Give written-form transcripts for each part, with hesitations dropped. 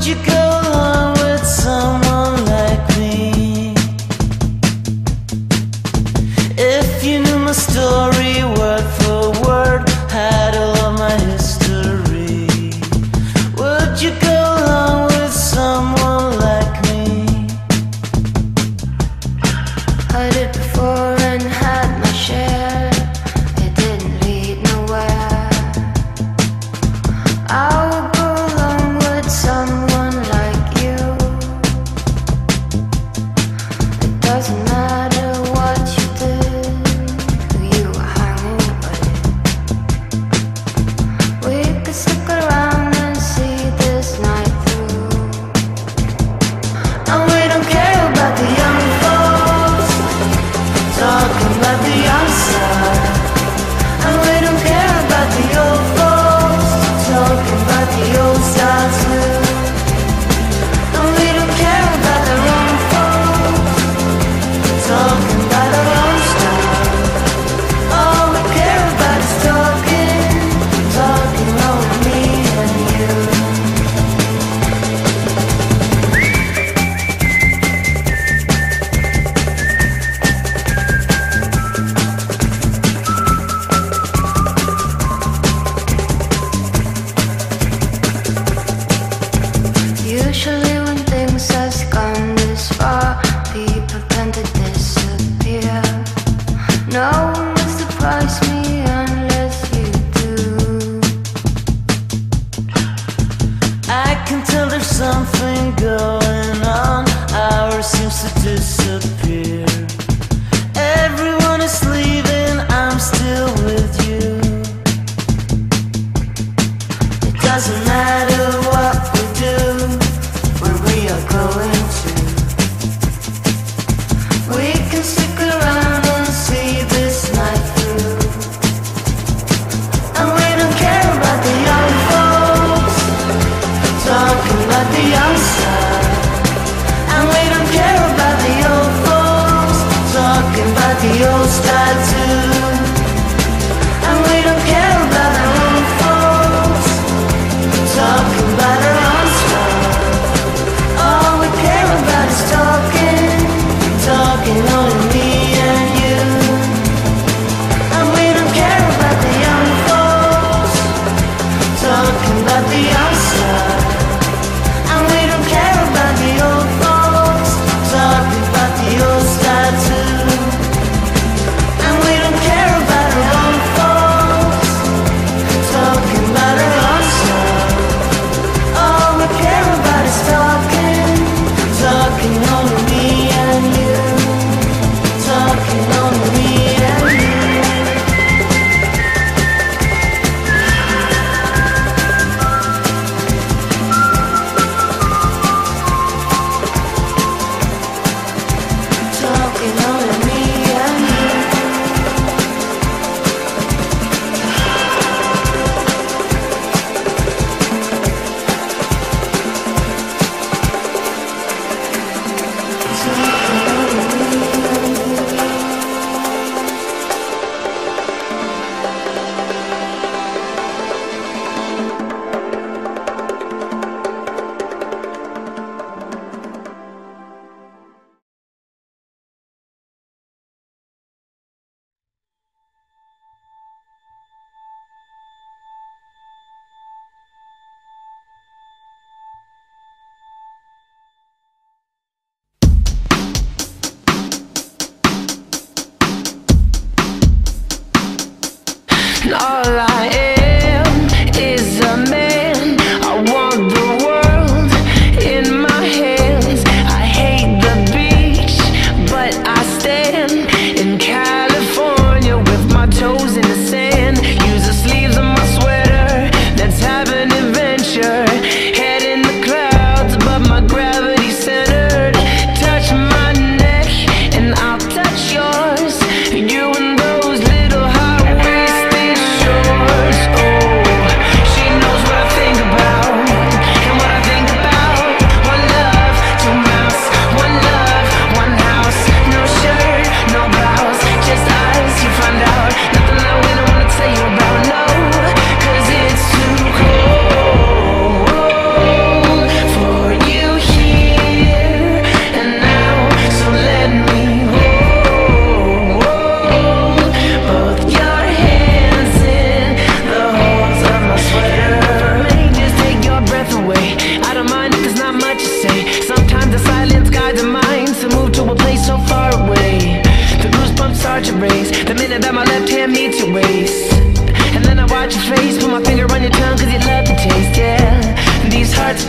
you go along with someone like me? If you knew my story word for word, had all of my history, would you go along with someone like me? I did before and had my share. It didn't lead nowhere. I would go along with someone like you. It doesn't matter what you did, who you were hanging with. We could stick around and see this night through. And we don't care about the young folks talking about the young side. And we don't care about the old folks talking about the old style too. And we don't care about the wrong folks talking about our own style. All we care about is talking, talking over me and you. Usually when things have gone this far, people tend to disappear. No one will surprise me unless you do. I can tell there's something going on. Ours seems to disappear. Everyone is leaving, I'm still with you. It doesn't matter what we do, where we are going to. We can stick around and see this night through. And we don't care about the young folks talking about the young side. And we don't care about the old folks talking about the old style too. And we don't care about the old folks talking about our own style. All we care about is talking, talking only me and you. And we don't care about the young folks talking about the young side. And we don't care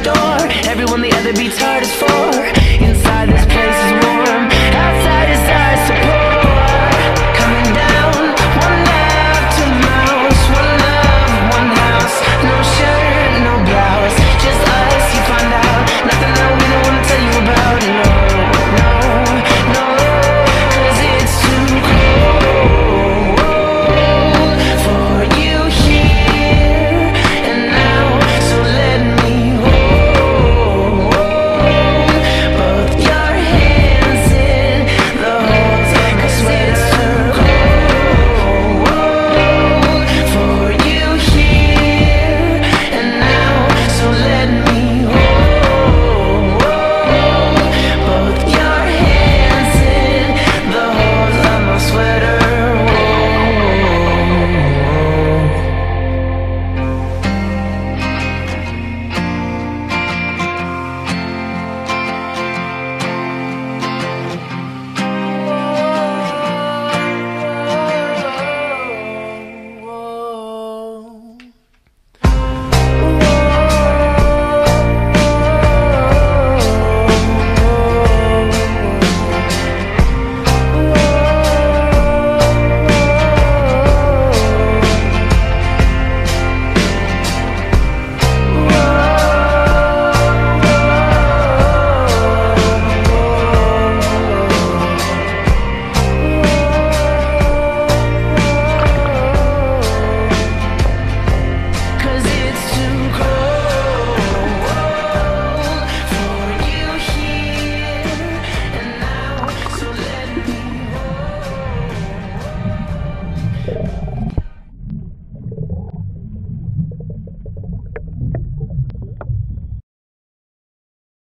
store. Everyone the other beats hardest for.